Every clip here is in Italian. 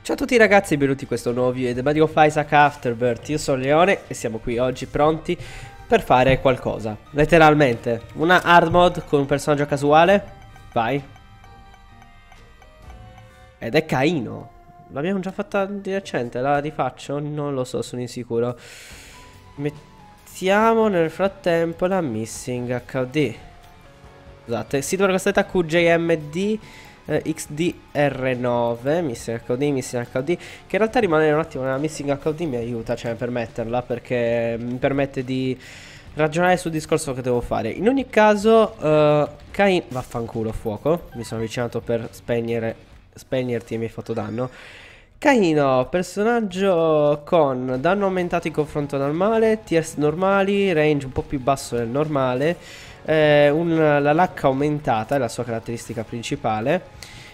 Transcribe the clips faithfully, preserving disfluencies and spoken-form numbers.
Ciao a tutti ragazzi e benvenuti in questo nuovo video di The Binding of Isaac Afterbirth. Io sono Leone e siamo qui oggi pronti per fare qualcosa. Letteralmente, una hard mod con un personaggio casuale. Vai. Ed è Caino. L'abbiamo già fatta di recente, la rifaccio? Non lo so, sono insicuro. Mettiamo nel frattempo la Missing H D. Scusate, sito per questa Q J M D X D R nove, Missing H D, Missing H D, che in realtà rimanere un attimo nella Missing H D mi aiuta, cioè per metterla, perché mi permette di ragionare sul discorso che devo fare. In ogni caso, uh, Cain, vaffanculo fuoco, mi sono avvicinato per spegnere, spegnerti e mi hai fatto danno. Caino, personaggio con danno aumentato in confronto normale, tiers normali, range un po' più basso del normale, eh, un, la luck aumentata è la sua caratteristica principale,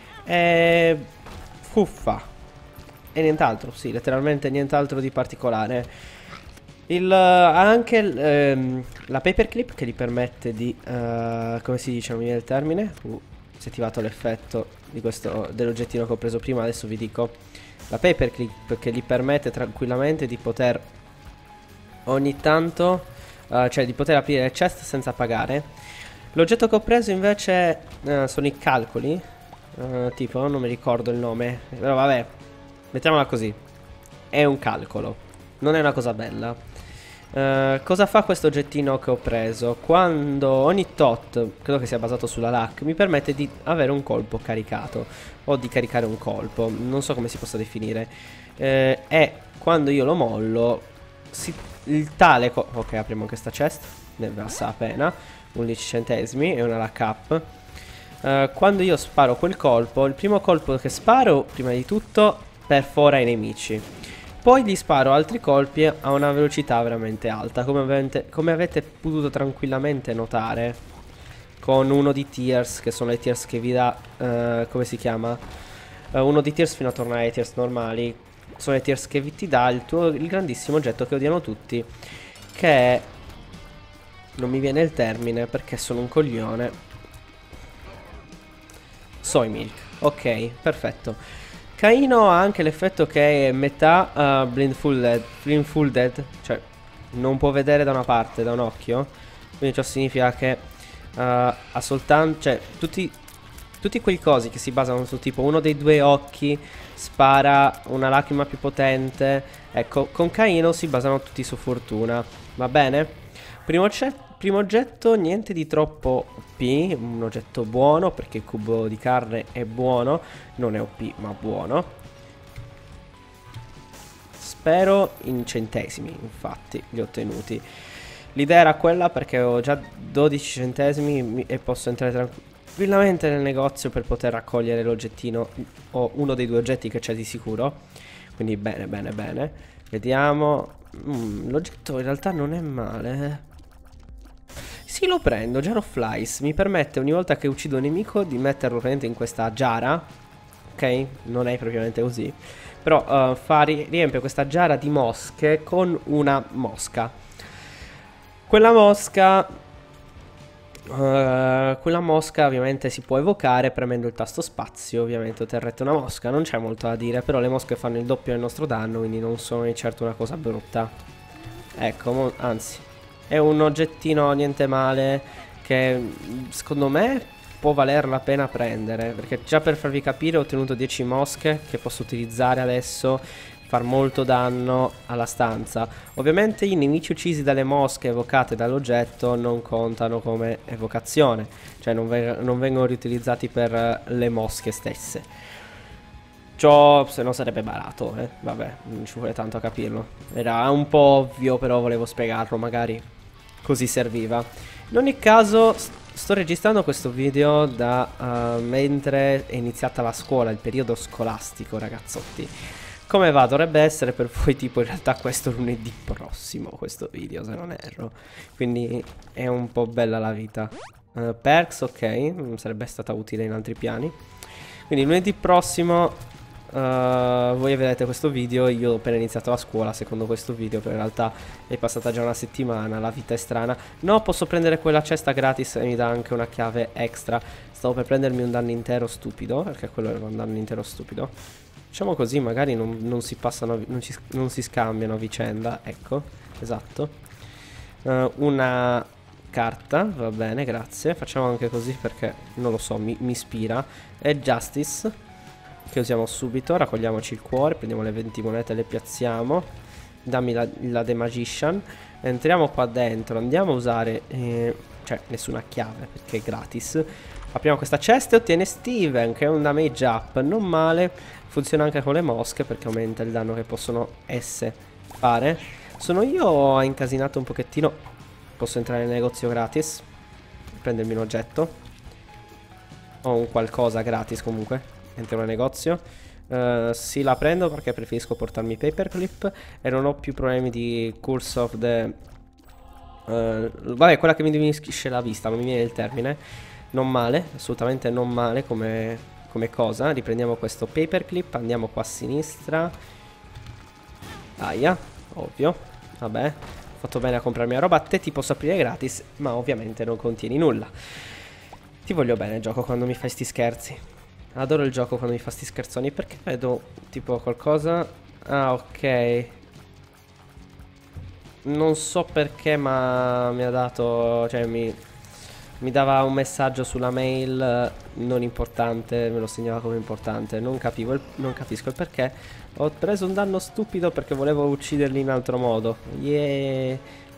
e fuffa e nient'altro, sì, letteralmente nient'altro di particolare. Il, ha anche ehm, la paperclip che gli permette di, uh, come si dice, non mi viene il termine, uh, si è attivato l'effetto di questo dell'oggettino che ho preso prima, adesso vi dico. La paperclip che gli permette tranquillamente di poter ogni tanto, uh, cioè di poter aprire le chest senza pagare. L'oggetto che ho preso invece uh, sono i calcoli, uh, tipo non mi ricordo il nome, però vabbè, mettiamola così, è un calcolo, non è una cosa bella. Uh, cosa fa questo oggettino che ho preso? Quando ogni tot, credo che sia basato sulla luck, mi permette di avere un colpo caricato o di caricare un colpo, non so come si possa definire, uh, e quando io lo mollo si, il tale ok, apriamo questa chest, ne basta appena undici centesimi e una luck up. Uh, quando io sparo quel colpo, il primo colpo che sparo prima di tutto perfora i nemici. Poi gli sparo altri colpi a una velocità veramente alta, come avete, come avete potuto tranquillamente notare con uno di tiers, che sono le tiers che vi dà, uh, come si chiama? Uh, uno di tiers fino a tornare ai tiers normali. Sono le tiers che vi ti dà il tuo il grandissimo oggetto che odiano tutti, che è, non mi viene il termine perché sono un coglione, Soy Milk. Ok, perfetto. Caino ha anche l'effetto che è metà uh, blindfolded, blindfolded, cioè non può vedere da una parte, da un occhio. Quindi ciò significa che uh, ha soltanto, cioè tutti, tutti quei cosi che si basano su tipo uno dei due occhi spara una lacrima più potente. Ecco, con Caino si basano tutti su fortuna, va bene? Primo, primo oggetto, niente di troppo O P, un oggetto buono perché il cubo di carne è buono, non è O P ma buono. Spero in centesimi, infatti li ho ottenuti. L'idea era quella perché ho già dodici centesimi e posso entrare tranquillamente nel negozio per poter raccogliere l'oggettino o uno dei due oggetti che c'è di sicuro. Quindi bene bene bene. Vediamo. mm, L'oggetto in realtà non è male. Sì, lo prendo, Jar of Flies. Mi permette ogni volta che uccido un nemico di metterlo praticamente in questa giara. Ok? Non è propriamente così. Però uh, fa, ri riempie questa giara di mosche con una mosca. Quella mosca uh, Quella mosca ovviamente si può evocare premendo il tasto spazio. Ovviamente otterrete una mosca. Non c'è molto da dire, però le mosche fanno il doppio del nostro danno, quindi non sono di certo una cosa brutta. Ecco, anzi, è un oggettino niente male che secondo me può valer la pena prendere, perché già per farvi capire ho ottenuto dieci mosche che posso utilizzare adesso, far molto danno alla stanza. Ovviamente i nemici uccisi dalle mosche evocate dall'oggetto non contano come evocazione, cioè non, ve non vengono riutilizzati per le mosche stesse. Ciò se no sarebbe barato, eh. Vabbè, non ci vuole tanto a capirlo. Era un po' ovvio, però volevo spiegarlo, magari così serviva. In ogni caso, sto registrando questo video da uh, mentre è iniziata la scuola, il periodo scolastico, ragazzotti. Come va? Dovrebbe essere per voi tipo in realtà questo lunedì prossimo, questo video, se non erro. Quindi è un po' bella la vita. uh, Perks, ok, sarebbe stata utile in altri piani. Quindi lunedì prossimo Uh, voi vedete questo video, io ho appena iniziato la scuola secondo questo video, però in realtà è passata già una settimana, la vita è strana. No, posso prendere quella cesta gratis e mi dà anche una chiave extra. Stavo per prendermi un danno intero stupido, perché quello era un danno intero stupido. Facciamo così, magari non, non si passano, non, ci, non si scambiano a vicenda. Ecco, esatto. uh, Una carta, va bene, grazie. Facciamo anche così perché, non lo so, mi, mi ispira. E Justice, che usiamo subito. Raccogliamoci il cuore, prendiamo le venti monete e le piazziamo. Dammi la, la The Magician. Entriamo qua dentro, andiamo a usare eh, cioè nessuna chiave perché è gratis. Apriamo questa cesta e ottiene Steven, che è un damage up, non male. Funziona anche con le mosche perché aumenta il danno che possono esse fare. Sono io a incasinato un pochettino. Posso entrare nel negozio gratis, prendermi un oggetto o un qualcosa gratis comunque. Entro nel negozio. Uh, sì, la prendo perché preferisco portarmi paperclip e non ho più problemi di Curse of the... Uh, vabbè, quella che mi diminuisce la vista, non mi viene il termine. Non male, assolutamente non male come, come cosa. Riprendiamo questo paperclip, andiamo qua a sinistra. Aia, ovvio. Vabbè, ho fatto bene a comprarmi la roba. A te ti posso aprire gratis, ma ovviamente non contieni nulla. Ti voglio bene, gioco, quando mi fai sti scherzi. Adoro il gioco quando mi fa sti scherzoni. Perché vedo tipo qualcosa. Ah, ok. Non so perché, ma mi ha dato... Cioè mi, mi dava un messaggio sulla mail non importante. Me lo segnava come importante. Non capivo il, non capisco il perché. Ho preso un danno stupido perché volevo ucciderli in altro modo. Yeah.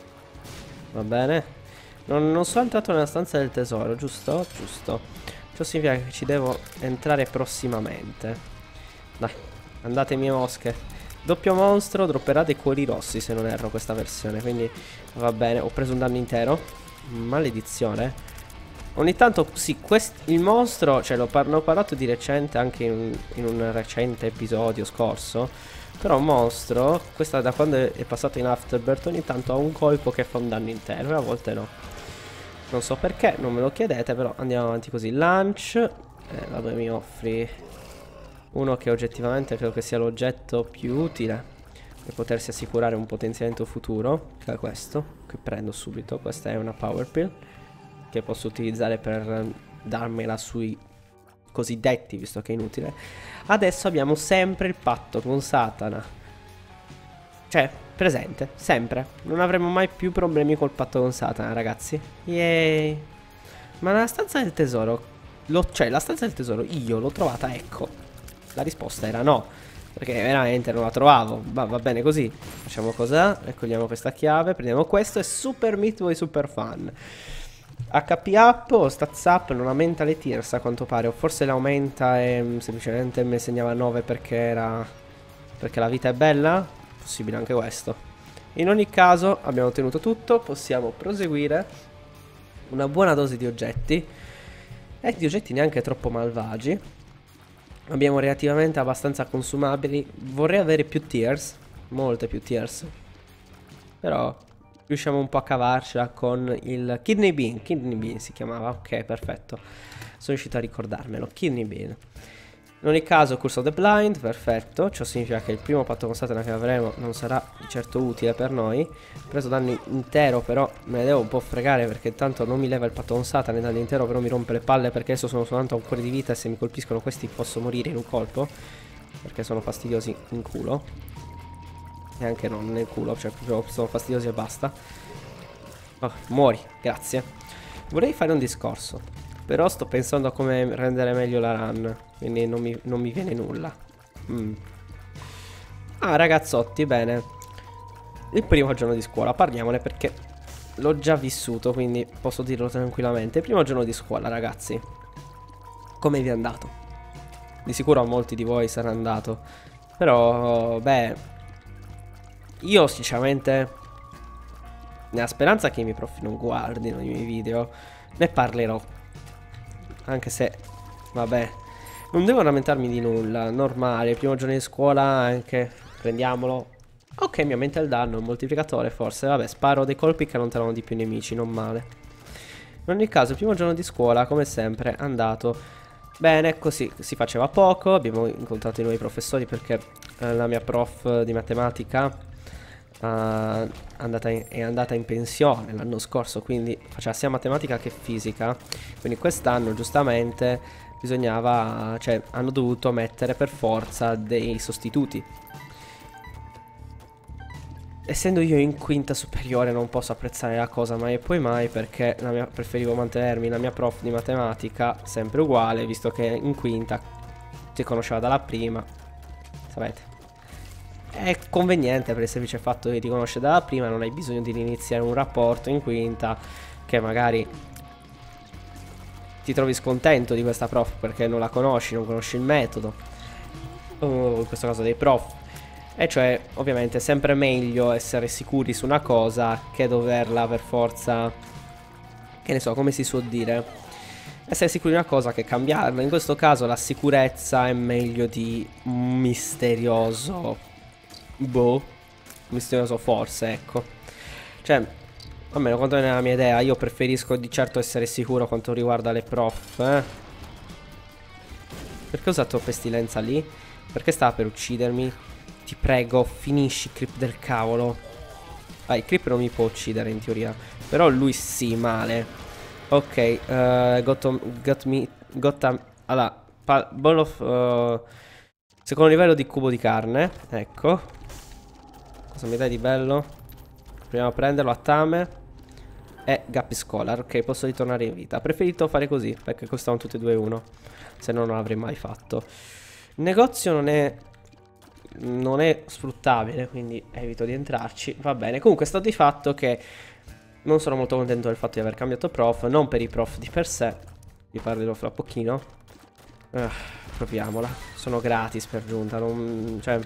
Va bene. Non, non sono entrato nella stanza del tesoro, giusto? Giusto. Ciò significa che ci devo entrare prossimamente. Dai, andate mie mosche. Doppio mostro, dropperà dei cuori rossi se non erro questa versione. Quindi va bene, ho preso un danno intero. Maledizione. Ogni tanto, sì, il mostro, cioè l'ho par parlato di recente anche in, in un recente episodio scorso. Però un mostro, questa da quando è passato in Afterbirth, ogni tanto ha un colpo che fa un danno intero e a volte no. Non so perché, non me lo chiedete, però andiamo avanti così. Lunch. Eh, vabbè, mi offri uno che oggettivamente credo che sia l'oggetto più utile per potersi assicurare un potenziamento futuro, che è questo, che prendo subito. Questa è una power pill che posso utilizzare per darmela sui cosiddetti, visto che è inutile. Adesso abbiamo sempre il patto con Satana. Cioè, presente, sempre. Non avremo mai più problemi col patto con Satana, ragazzi. Yay. Ma nella stanza del tesoro, cioè la stanza del tesoro io l'ho trovata, ecco. La risposta era no, perché veramente non la trovavo. Va, va bene così. Facciamo cosa? Raccogliamo questa chiave, prendiamo questo e Super Meat Boy Super Fun. H P up o stats up non aumenta le tears a quanto pare. O forse l'aumenta e mh, semplicemente mi segnava nove perché era... perché la vita è bella. Possibile anche questo. In ogni caso abbiamo ottenuto tutto. Possiamo proseguire. Una buona dose di oggetti. E di oggetti neanche troppo malvagi. Abbiamo relativamente abbastanza consumabili. Vorrei avere più tears. Molte più tears. Però riusciamo un po' a cavarcela con il Kidney Bean. Kidney Bean si chiamava. Ok, perfetto. Sono riuscito a ricordarmelo. Kidney Bean. In ogni caso, Curse of the Blind, perfetto. Ciò significa che il primo patto con Satana che avremo non sarà di certo utile per noi. Ho preso danni intero, però me ne devo un po' fregare perché tanto non mi leva il patto con Satana. Il danno intero però mi rompe le palle perché adesso sono soltanto a un cuore di vita e se mi colpiscono questi posso morire in un colpo. Perché sono fastidiosi in culo. E anche non nel culo, cioè proprio sono fastidiosi e basta. Oh, muori, grazie. Vorrei fare un discorso, però sto pensando a come rendere meglio la run. Quindi non mi, non mi viene nulla. mm. Ah, ragazzotti, bene. Il primo giorno di scuola, parliamone perché l'ho già vissuto, quindi posso dirlo tranquillamente. Il primo giorno di scuola, ragazzi, come vi è andato? Di sicuro a molti di voi sarà andato. Però, beh, io sinceramente, nella speranza che i miei prof non guardino i miei video, ne parlerò. Anche se, vabbè, non devo lamentarmi di nulla, normale, il primo giorno di scuola anche, prendiamolo. Ok, mi aumenta il danno, un moltiplicatore forse, vabbè, sparo dei colpi che allontanano di più i nemici, non male. In ogni caso, il primo giorno di scuola, come sempre, è andato bene, così si faceva poco, abbiamo incontrato i nuovi professori perché eh, la mia prof di matematica uh, andata in, è andata in pensione l'anno scorso, quindi faceva sia matematica che fisica, quindi quest'anno giustamente bisognava, cioè hanno dovuto mettere per forza dei sostituti. Essendo io in quinta superiore non posso apprezzare la cosa mai e poi mai, perché la mia, preferivo mantenermi la mia prof di matematica sempre uguale, visto che in quinta si conosceva dalla prima. Sapete, è conveniente per il semplice fatto che ti conosce dalla prima, non hai bisogno di iniziare un rapporto in quinta che magari ti trovi scontento di questa prof perché non la conosci, non conosci il metodo, o in questo caso dei prof. E cioè, ovviamente, è sempre meglio essere sicuri su una cosa che doverla per forza, che ne so, come si suol dire, essere sicuri di una cosa che cambiarla. In questo caso la sicurezza è meglio di misterioso. Boh, misterioso forse, ecco. Cioè, almeno quanto nella mia idea, io preferisco di certo essere sicuro quanto riguarda le prof, eh. Perché ho usato pestilenza lì? Perché stava per uccidermi? Ti prego, finisci, Creep del cavolo. Ah, il Creep non mi può uccidere in teoria, però lui sì, male. Ok, uh, got, got me, got allora, ball of, uh, secondo livello di cubo di carne. Ecco. Cosa mi dai di bello? Proviamo a prenderlo a Tame. E Guppy Scholar. Ok, posso ritornare in vita. Ho preferito fare così, perché costavano tutti e due uno. Se no non l'avrei mai fatto. Il negozio non è non è sfruttabile, quindi evito di entrarci. Va bene, comunque sta di fatto che non sono molto contento del fatto di aver cambiato prof. Non per i prof di per sé, vi parlerò fra pochino. uh, Proviamola. Sono gratis per giunta, non, cioè,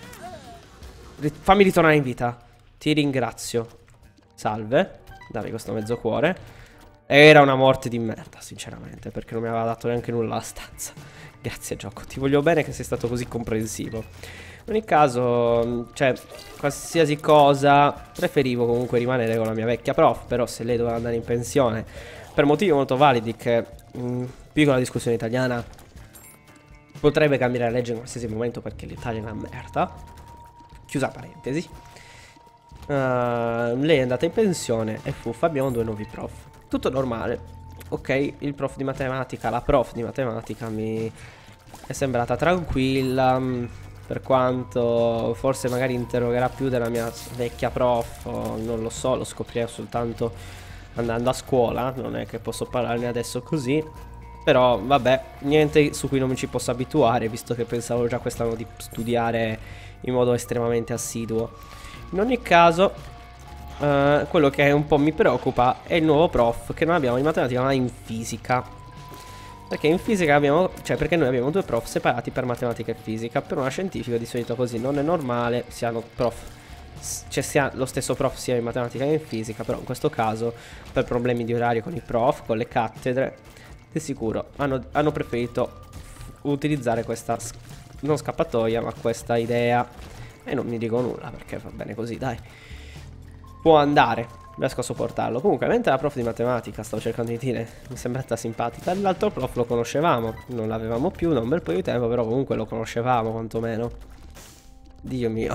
fammi ritornare in vita. Ti ringrazio. Salve. Dammi questo mezzo cuore. Era una morte di merda, sinceramente, perché non mi aveva dato neanche nulla alla stanza. Grazie gioco, ti voglio bene che sei stato così comprensivo. In ogni caso, cioè, qualsiasi cosa, preferivo comunque rimanere con la mia vecchia prof. Però se lei doveva andare in pensione per motivi molto validi, che mh, piccola discussione italiana, potrebbe cambiare la legge in qualsiasi momento perché l'Italia è una merda. Chiusa parentesi. uh, Lei è andata in pensione e fuffa, abbiamo due nuovi prof. Tutto normale. Ok, il prof di matematica, la prof di matematica mi è sembrata tranquilla, per quanto forse magari interrogerà più della mia vecchia prof, o non lo so, lo scoprirò soltanto andando a scuola, non è che posso parlarne adesso così. Però vabbè, niente su cui non mi ci posso abituare, visto che pensavo già quest'anno di studiare in modo estremamente assiduo. In ogni caso, Uh, quello che un po' mi preoccupa è il nuovo prof che non abbiamo in matematica ma in fisica. Perché in fisica abbiamo, cioè perché noi abbiamo due prof separati per matematica e fisica. Per una scientifica di solito così non è normale, siano prof, cioè sia lo stesso prof sia in matematica che in fisica. Però in questo caso, per problemi di orario con i prof, con le cattedre, di sicuro hanno, hanno preferito utilizzare questa, non scappatoia, ma questa idea. E non mi dico nulla perché va bene così, dai. Può andare, riesco a sopportarlo. Comunque, mentre la prof di matematica, stavo cercando di dire, mi è sembrata simpatica. L'altro prof lo conoscevamo, non l'avevamo più da un bel po' di tempo, però comunque lo conoscevamo quantomeno. Dio mio.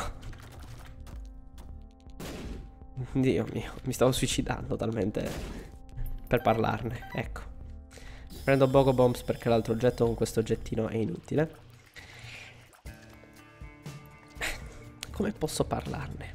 Dio mio, mi stavo suicidando talmente per parlarne, ecco. Prendo Bogo Bombs perché l'altro oggetto con questo oggettino è inutile. Come posso parlarne?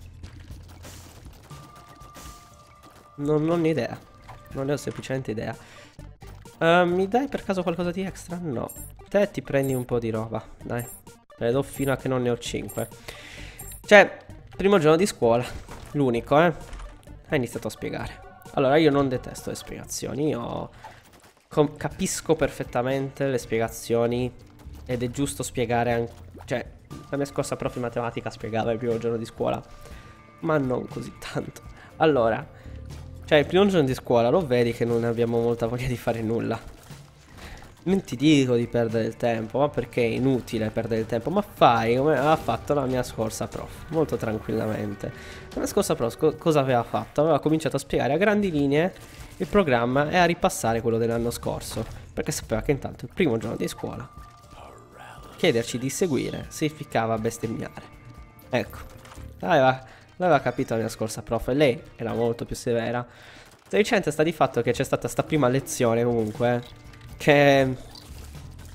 Non, non ho idea. Non ne ho semplicemente idea. uh, Mi dai per caso qualcosa di extra? No. Te ti prendi un po' di roba, dai. Te le do fino a che non ne ho cinque. Cioè, primo giorno di scuola, l'unico, eh. Ha iniziato a spiegare. Allora, io non detesto le spiegazioni. Io capisco perfettamente le spiegazioni. Ed è giusto spiegare anche... Cioè, la mia scorsa prof di matematica spiegava il primo giorno di scuola, ma non così tanto. Allora, cioè il primo giorno di scuola lo vedi che non abbiamo molta voglia di fare nulla. Non ti dico di perdere il tempo, ma perché è inutile perdere il tempo. Ma fai come aveva fatto la mia scorsa prof, molto tranquillamente. La mia scorsa prof co cosa aveva fatto? Aveva cominciato a spiegare a grandi linee il programma e a ripassare quello dell'anno scorso, perché sapeva che intanto il primo giorno di scuola chiederci di seguire significava bestemmiare. Ecco, aveva, l'aveva capito la mia scorsa prof e lei era molto più severa. Sedicente sta di fatto che c'è stata sta prima lezione comunque che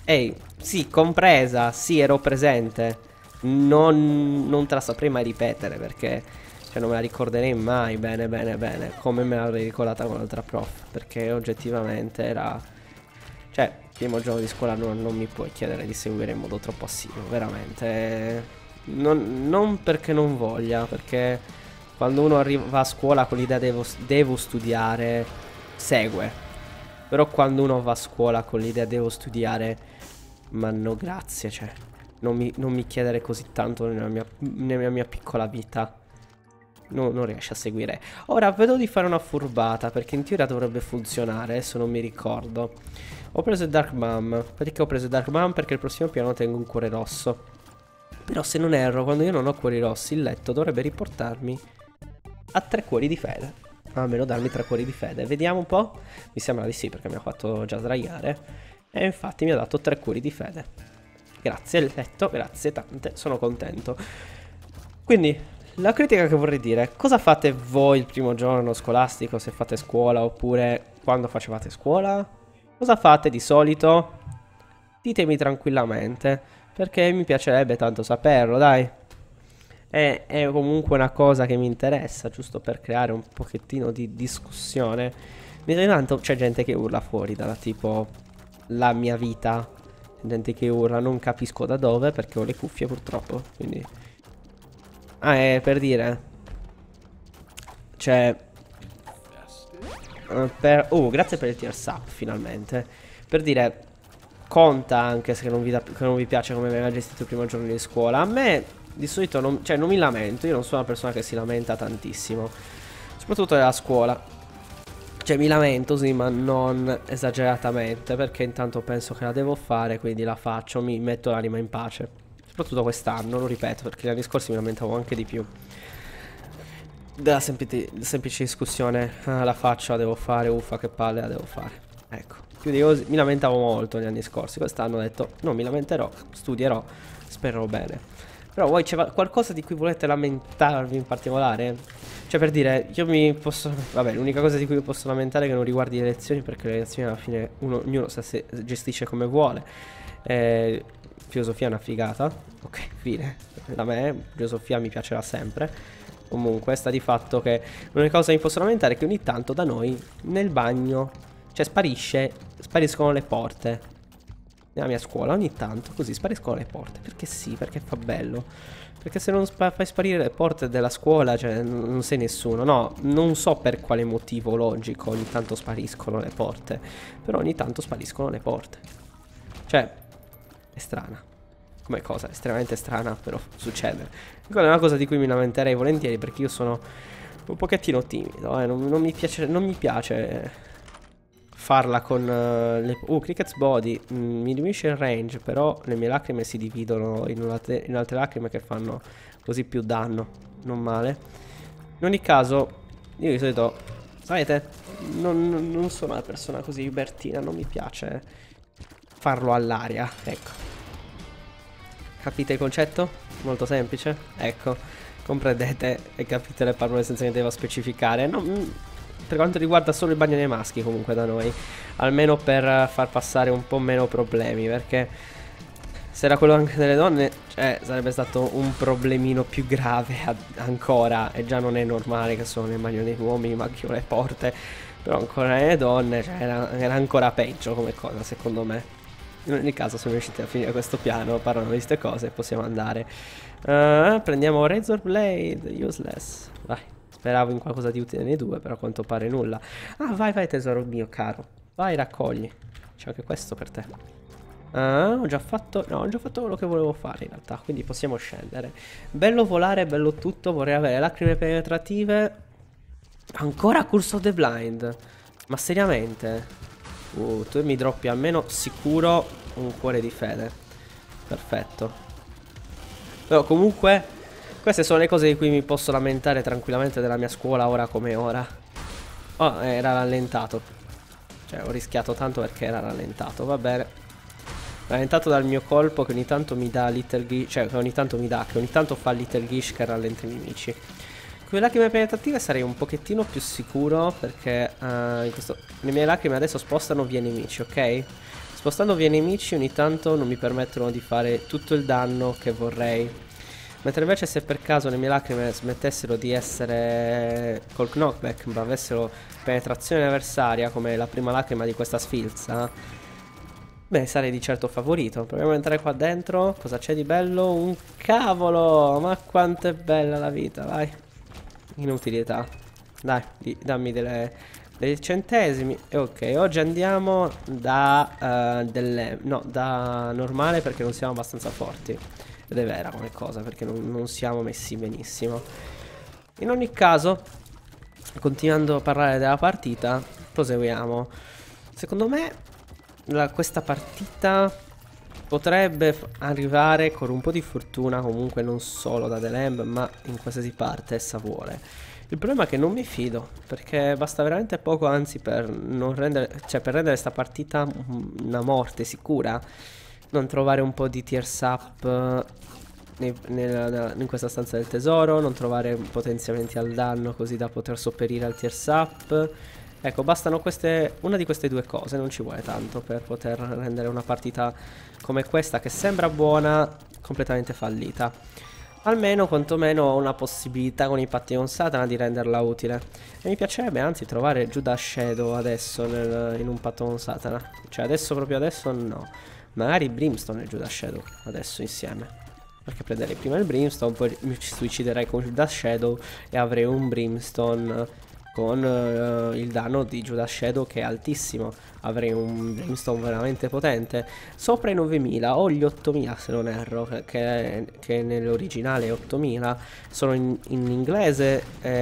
Ehi, sì, compresa, sì, ero presente. Non, non te la saprei mai ripetere perché, cioè, non me la ricorderei mai bene, bene, bene, come me l'avrei ricordata con l'altra prof. Perché oggettivamente era, cioè, primo giorno di scuola non, non mi puoi chiedere di seguire in modo troppo assiduo, veramente. Non, non perché non voglia, perché quando uno arriva a scuola con l'idea devo, devo studiare, segue. Però quando uno va a scuola con l'idea devo studiare, ma no grazie, cioè, non mi, non mi chiedere così tanto nella mia, nella mia piccola vita. No, non riesce a seguire. Ora vedo di fare una furbata, perché in teoria dovrebbe funzionare, adesso non mi ricordo. Ho preso il Dark Mom. Perché ho preso il Dark Mom? Perché il prossimo piano tengo un cuore rosso. Però se non erro, quando io non ho cuori rossi, il letto dovrebbe riportarmi a tre cuori di fede. Almeno darmi tre cuori di fede. Vediamo un po'. Mi sembra di sì, perché mi ha fatto già sdraiare. E infatti mi ha dato tre cuori di fede. Grazie il letto, grazie tante, sono contento. Quindi, la critica che vorrei dire: cosa fate voi il primo giorno scolastico, se fate scuola, oppure quando facevate scuola? Cosa fate di solito? Ditemi tranquillamente, perché mi piacerebbe tanto saperlo, dai. È, è comunque una cosa che mi interessa, giusto per creare un pochettino di discussione. Mentre tanto c'è gente che urla fuori dalla tipo la mia vita. Gente che urla, non capisco da dove, perché ho le cuffie purtroppo, quindi... Ah, è per dire... Cioè... uh, per... Oh, grazie per il tier sub, finalmente. Per dire... Conta anche se non vi, da... che non vi piace come venga gestito il primo giorno di scuola. A me, di solito, non... cioè, non mi lamento. Io non sono una persona che si lamenta tantissimo. Soprattutto nella scuola. Cioè, mi lamento, sì, ma non esageratamente, perché intanto penso che la devo fare, quindi la faccio, mi metto l'anima in pace. Soprattutto quest'anno, lo ripeto, perché gli anni scorsi mi lamentavo anche di più. Della semplice, semplice discussione, ah, la faccio, la devo fare, uffa che palle, la devo fare. Ecco, più di così, mi lamentavo molto negli anni scorsi, quest'anno ho detto, non mi lamenterò, studierò, spererò bene. Però voi c'è qualcosa di cui volete lamentarvi in particolare? Cioè, per dire, io mi posso... Vabbè, l'unica cosa di cui mi posso lamentare è che non riguardi le lezioni, perché le lezioni alla fine uno, ognuno se gestisce come vuole. eh, Filosofia è una figata. Ok, fine. Da me filosofia mi piacerà sempre. Comunque sta di fatto che l'unica cosa che mi posso lamentare è che ogni tanto da noi nel bagno, cioè, sparisce, spariscono le porte. Nella mia scuola ogni tanto così spariscono le porte. Perché sì, perché fa bello. Perché se non spa fai sparire le porte della scuola, cioè, non sei nessuno. No, non so per quale motivo logico ogni tanto spariscono le porte. Però ogni tanto spariscono le porte. Cioè, è strana. Come cosa, estremamente strana, però succede. Quella è una cosa di cui mi lamenterei volentieri, perché io sono un pochettino timido, eh. non, non mi piace, non mi piace farla con uh, le... Uh, Cricket's Body, mm, mi diminuisce il range, però le mie lacrime si dividono in, altre, in altre lacrime che fanno così più danno. Non male. In ogni caso, io di solito, sapete, non, non sono una persona così libertina, non mi piace farlo all'aria, ecco. Capite il concetto? Molto semplice? Ecco, comprendete e capite le parole senza che devo specificare. Non... Per quanto riguarda solo il bagno dei maschi comunque da noi, almeno per far passare un po' meno problemi, perché se era quello anche delle donne, cioè, sarebbe stato un problemino più grave ancora. E già non è normale che sono nel bagno dei uomini macchino le porte, però ancora nelle donne, cioè, era, era ancora peggio come cosa secondo me. In ogni caso siamo riusciti a finire questo piano, parlando di queste cose, possiamo andare. uh, Prendiamo Razor Blade, useless, vai. Speravo in qualcosa di utile nei due, però a quanto pare nulla. Ah, vai, vai tesoro mio caro. Vai, raccogli. C'è anche questo per te. Ah, ho già fatto... No, ho già fatto quello che volevo fare in realtà, quindi possiamo scendere. Bello volare, bello tutto. Vorrei avere lacrime penetrative. Ancora Curse of the Blind. Ma seriamente? Uh, tu mi droppi almeno sicuro un cuore di fede. Perfetto. Però comunque... Queste sono le cose di cui mi posso lamentare tranquillamente della mia scuola ora come ora. Oh, era rallentato. Cioè, ho rischiato tanto perché era rallentato, va bene. Rallentato dal mio colpo che ogni tanto mi dà Little Gish. Cioè, che ogni tanto mi dà, che ogni tanto fa Little Gish che rallenta i nemici. Con le lacrime penetrative sarei un pochettino più sicuro, perché uh, in questo... le mie lacrime adesso spostano via nemici, ok? Spostando via i nemici ogni tanto non mi permettono di fare tutto il danno che vorrei. Mentre invece se per caso le mie lacrime smettessero di essere col knockback ma avessero penetrazione avversaria come la prima lacrima di questa sfilza, beh, sarei di certo favorito. Proviamo ad entrare qua dentro. Cosa c'è di bello? Un cavolo! Ma quanto è bella la vita, vai. Inutilità. Dai, di, dammi delle, dei centesimi. E ok, oggi andiamo da uh, delle, no, da normale perché non siamo abbastanza forti. Ed è vera come cosa, perché non, non siamo messi benissimo. In ogni caso, continuando a parlare della partita, proseguiamo. Secondo me la, questa partita potrebbe arrivare con un po' di fortuna comunque non solo da The Lamb, ma in qualsiasi parte essa vuole. Il problema è che non mi fido, perché basta veramente poco, anzi per non rendere, cioè per rendere questa partita una morte sicura, non trovare un po' di tears up nei, nel, in questa stanza del tesoro, non trovare potenziamenti al danno così da poter sopperire al tears up. Ecco, bastano queste, una di queste due cose, non ci vuole tanto per poter rendere una partita come questa, che sembra buona, completamente fallita. Almeno, quantomeno, ho una possibilità con i patti con Satana di renderla utile. E mi piacerebbe anzi trovare Judas Shadow adesso nel, in un patto con Satana. Cioè adesso, proprio adesso, no. Magari Brimstone e Judas Shadow adesso insieme. Perché prenderei prima il Brimstone, poi mi suiciderei con Judas Shadow e avrei un Brimstone con uh, il danno di Judas Shadow che è altissimo. Avrei un Brimstone veramente potente. Sopra i novemila o gli ottomila se non erro, che, che nell'originale è ottomila. Sono in, in inglese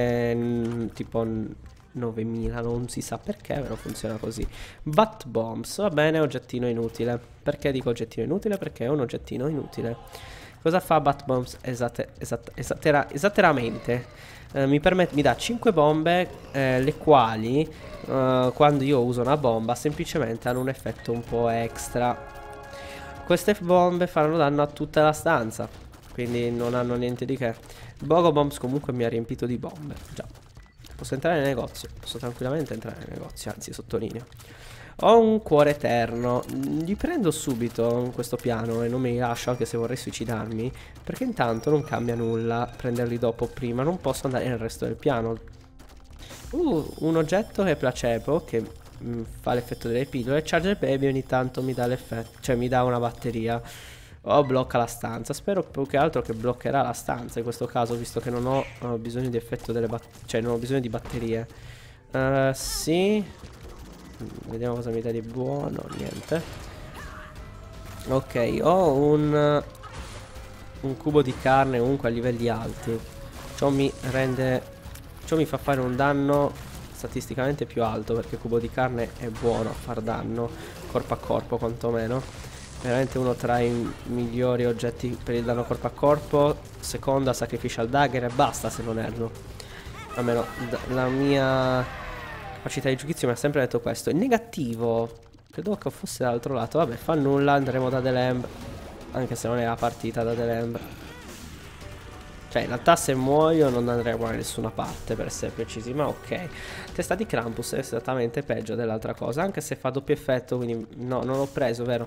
eh, tipo novemila, non si sa perché, però funziona così. Butt Bombs, va bene, oggettino inutile. Perché dico oggettino inutile? Perché è un oggettino inutile. Cosa fa Butt Bombs esatte, esatte, esattera, esatteramente? Eh, mi, permette, mi dà cinque bombe, eh, le quali eh, quando io uso una bomba semplicemente hanno un effetto un po' extra. Queste bombe faranno danno a tutta la stanza, quindi non hanno niente di che. Bogo Bombs comunque mi ha riempito di bombe. Già. Posso entrare nel negozio, posso tranquillamente entrare nel negozio, anzi sottolineo. Ho un cuore eterno. Li prendo subito in questo piano e non me li lascio, anche se vorrei suicidarmi, perché intanto non cambia nulla prenderli dopo o prima. Non posso andare nel resto del piano. Uh, un oggetto che è placebo, che mh, fa l'effetto delle pillole. Charger Baby ogni tanto mi dà l'effetto, cioè mi dà una batteria o blocca la stanza. Spero più che altro che bloccherà la stanza in questo caso, visto che non ho uh, bisogno di effetto delle batterie, cioè non ho bisogno di batterie. Uh, sì. Vediamo cosa mi dà di buono. Niente. Ok, ho un Un cubo di carne comunque a livelli alti. Ciò mi rende Ciò mi fa fare un danno statisticamente più alto, perché il cubo di carne è buono a far danno corpo a corpo quantomeno. Veramente uno tra i migliori oggetti per il danno corpo a corpo. Seconda Sacrificial Dagger e basta, se non erro. Almeno la mia capacità di giudizio mi ha sempre detto questo. In negativo credo che fosse dall'altro lato. Vabbè, fa nulla, andremo da The Lamb, anche se non è la partita da The Lamb. Cioè in realtà se muoio non andremo da nessuna parte, per essere precisi. Ma ok, testa di Krampus è esattamente peggio dell'altra cosa, anche se fa doppio effetto, quindi no, non l'ho preso, vero?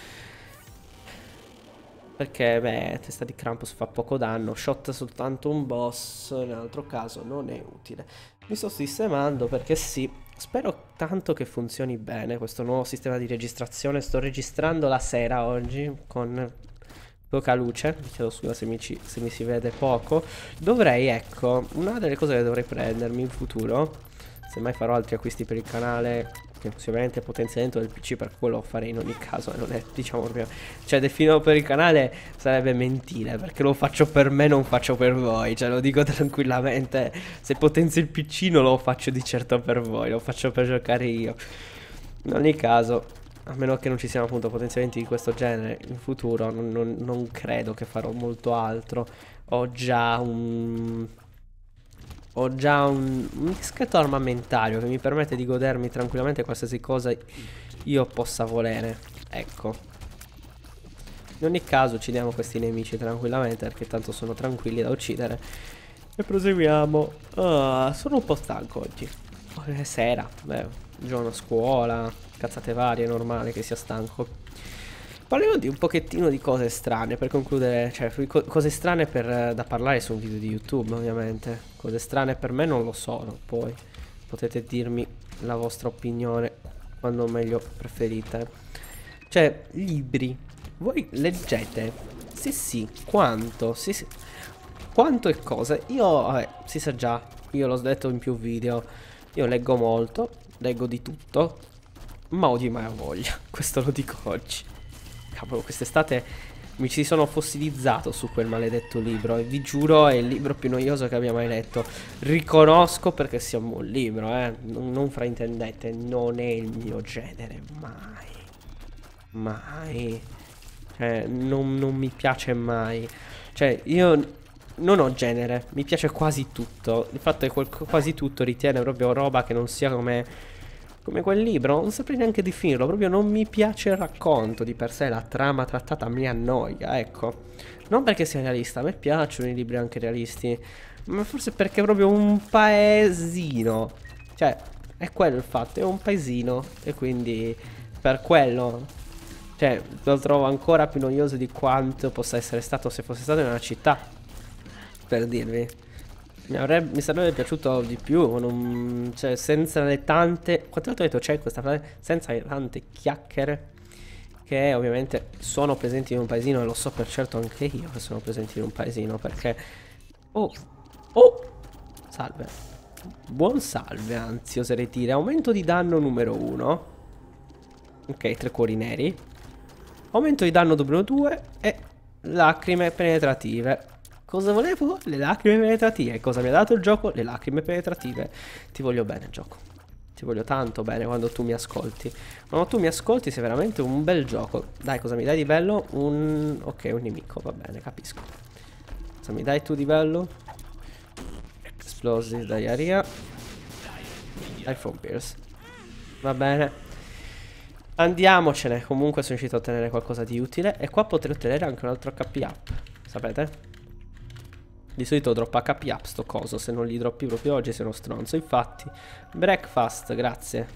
Perché beh, testa di Krampus fa poco danno. Shot soltanto un boss, nell'altro caso non è utile. Mi sto sistemando perché sì, spero tanto che funzioni bene questo nuovo sistema di registrazione. Sto registrando la sera oggi con poca luce. Mi chiedo scusa se mi, ci, se mi si vede poco. Dovrei, ecco, una delle cose che dovrei prendermi in futuro, se mai farò altri acquisti per il canale, che sicuramente potenziamento del P C, per quello lo farei in ogni caso, non è, diciamo proprio, cioè definirlo per il canale sarebbe mentire, perché lo faccio per me, non faccio per voi, cioè lo dico tranquillamente. Se potenzio il P C non lo faccio di certo per voi, lo faccio per giocare io. In ogni caso, a meno che non ci siano appunto potenziamenti di questo genere in futuro, non, non, non credo che farò molto altro. Ho già un... Ho già un, un discreto armamentario che mi permette di godermi tranquillamente qualsiasi cosa io possa volere. Ecco. In ogni caso uccidiamo questi nemici tranquillamente, perché tanto sono tranquilli da uccidere. E proseguiamo. Ah, sono un po' stanco oggi. È sera. Beh, giorno a scuola, cazzate varie, normale che sia stanco. Parliamo di un pochettino di cose strane per concludere, cioè co cose strane per, da parlare su un video di YouTube ovviamente. Cose strane per me non lo sono, poi potete dirmi la vostra opinione quando meglio preferite. Cioè, libri, voi leggete? Sì sì, quanto? Sì sì. Quanto e cosa? Io, vabbè, si sa già, io l'ho detto in più video, io leggo molto, leggo di tutto, ma odio mai a voglia, questo lo dico oggi. Cavolo, quest'estate mi ci sono fossilizzato su quel maledetto libro e vi giuro è il libro più noioso che abbia mai letto. Riconosco perché sia un buon libro, eh, non, non fraintendete, non è il mio genere, mai, mai, cioè non, non mi piace mai, cioè io... non ho genere, mi piace quasi tutto. Il fatto è che quasi tutto ritiene proprio roba che non sia come, come quel libro. Non saprei neanche definirlo. Proprio non mi piace il racconto di per sé. La trama trattata mi annoia, ecco. Non perché sia realista, a me piacciono i libri anche realisti, ma forse perché è proprio un paesino. Cioè, è quello il fatto, è un paesino. E quindi per quello, cioè, lo trovo ancora più noioso di quanto possa essere stato se fosse stato in una città. Per dirvi, mi, avrebbe, mi sarebbe piaciuto di più, non, cioè senza le tante, quante volte ho detto c'è questa frase, senza le tante chiacchiere che ovviamente sono presenti in un paesino, e lo so per certo anche io che sono presenti in un paesino, perché oh, oh, salve, buon salve, anzi oserei dire, aumento di danno numero uno, ok, tre cuori neri, aumento di danno numero due e lacrime penetrative. Cosa volevo? Le lacrime penetrative. Cosa mi ha dato il gioco? Le lacrime penetrative. Ti voglio bene, gioco. Ti voglio tanto bene quando tu mi ascolti. Quando tu mi ascolti sei veramente un bel gioco. Dai, cosa mi dai di bello? Un... ok, un nemico, va bene, capisco. Cosa mi dai tu di bello? Explosive diarrhea. iPhone Pierce. Va bene. Andiamocene. Comunque sono riuscito a ottenere qualcosa di utile. E qua potrei ottenere anche un altro H P up. Sapete? Di solito droppa H P up sto coso. Se non li droppi proprio oggi sei uno stronzo. Infatti, breakfast, grazie.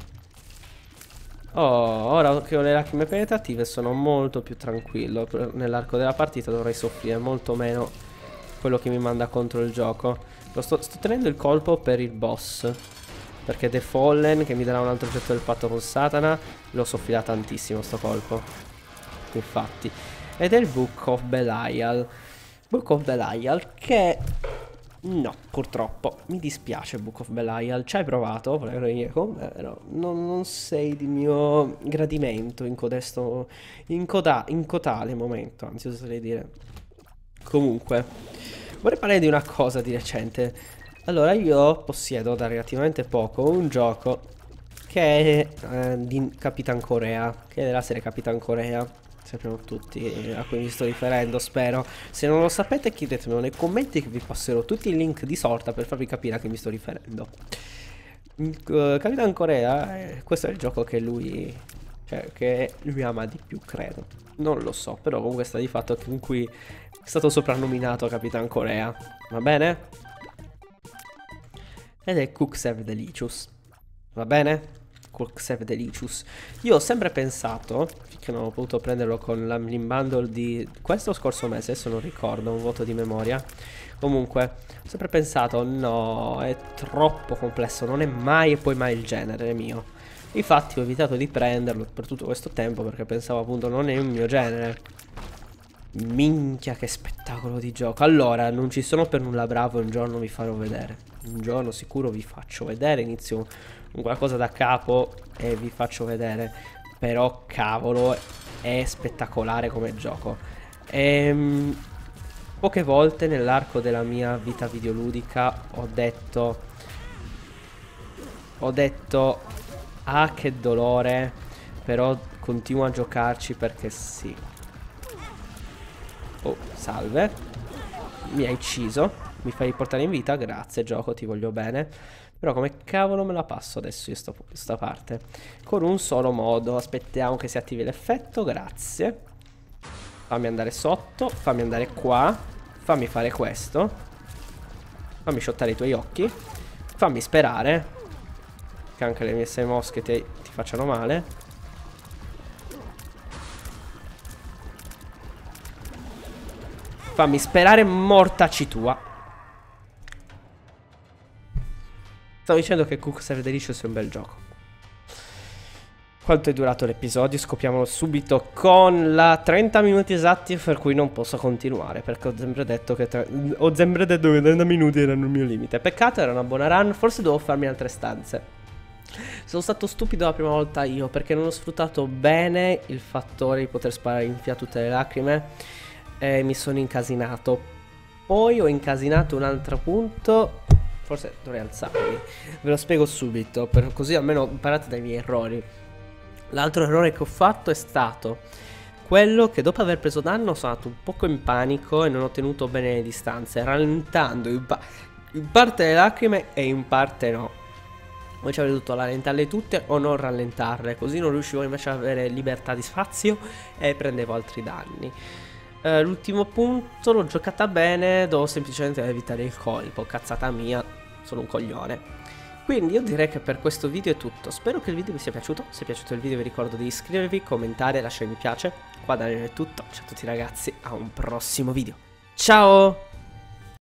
Oh, ora che ho le lacrime penetrative sono molto più tranquillo. Nell'arco della partita dovrei soffrire molto meno quello che mi manda contro il gioco. Lo sto, sto tenendo il colpo per il boss, perché The Fallen, che mi darà un altro oggetto del patto con Satana, lo soffrirà tantissimo sto colpo. Infatti. Ed è il Book of Belial. Book of Belial che... no, purtroppo. Mi dispiace Book of Belial. Ci hai provato, volevo venire con me, però non, non sei di mio gradimento in codesto... in, coda, in cotale momento, anzi oserei dire. Comunque, vorrei parlare di una cosa di recente. Allora, io possiedo da relativamente poco un gioco che è eh, di Capitan Corea, che è della serie Capitan Corea. Sappiamo tutti a cui mi sto riferendo, spero. Se non lo sapete chiedetemelo nei commenti che vi passerò tutti i link di sorta per farvi capire a che mi sto riferendo. uh, Capitan Corea, eh, questo è il gioco che lui, cioè che lui ama di più, credo. Non lo so, però comunque sta di fatto che in cui è stato soprannominato Capitan Corea. Va bene? Ed è Cookserve Delicious. Va bene? Cookserve Delicious. Io ho sempre pensato, finché non ho potuto prenderlo con l'unbundle di questo scorso mese, adesso non ricordo, un voto di memoria. Comunque, ho sempre pensato, no, è troppo complesso, non è mai e poi mai il genere mio. Infatti ho evitato di prenderlo per tutto questo tempo perché pensavo appunto non è il mio genere. Minchia che spettacolo di gioco. Allora, non ci sono per nulla bravo, un giorno vi farò vedere. Un giorno sicuro vi faccio vedere, inizio con qualcosa da capo e vi faccio vedere. Però cavolo, è spettacolare come gioco. Ehm, poche volte nell'arco della mia vita videoludica ho detto Ho detto ah che dolore, però continuo a giocarci perché sì. Oh, salve. Mi hai ucciso. Mi fai portare in vita. Grazie gioco, ti voglio bene. Però come cavolo me la passo adesso io sto, questa parte? Con un solo modo. Aspettiamo che si attivi l'effetto. Grazie. Fammi andare sotto. Fammi andare qua. Fammi fare questo. Fammi shottare i tuoi occhi. Fammi sperare. che anche le mie sei mosche ti, ti facciano male. Fammi sperare, mortaci tua. Stavo dicendo che Cook Serve Delicious è un bel gioco. Quanto è durato l'episodio? Scopriamolo subito con la trenta minuti esatti, per cui non posso continuare, perché ho sempre detto che ho sempre detto che trenta minuti erano il mio limite. Peccato, era una buona run, forse dovevo farmi altre stanze. Sono stato stupido la prima volta io, perché non ho sfruttato bene il fattore di poter sparare in fia tutte le lacrime e mi sono incasinato. Poi ho incasinato un altro punto, forse dovrei alzarmi, ve lo spiego subito, per così almeno imparate dai miei errori. L'altro errore che ho fatto è stato quello che dopo aver preso danno sono andato un poco in panico e non ho tenuto bene le distanze, rallentando in, pa in parte le lacrime e in parte no. Poi ci avrei dovuto rallentarle tutte o non rallentarle, così non riuscivo invece ad avere libertà di spazio e prendevo altri danni. Uh, L'ultimo punto l'ho giocata bene, devo semplicemente evitare il colpo, cazzata mia, sono un coglione. Quindi io direi che per questo video è tutto, spero che il video vi sia piaciuto, se è piaciuto il video vi ricordo di iscrivervi, commentare, lasciare mi piace. Qua da me è tutto, ciao a tutti ragazzi, a un prossimo video, ciao!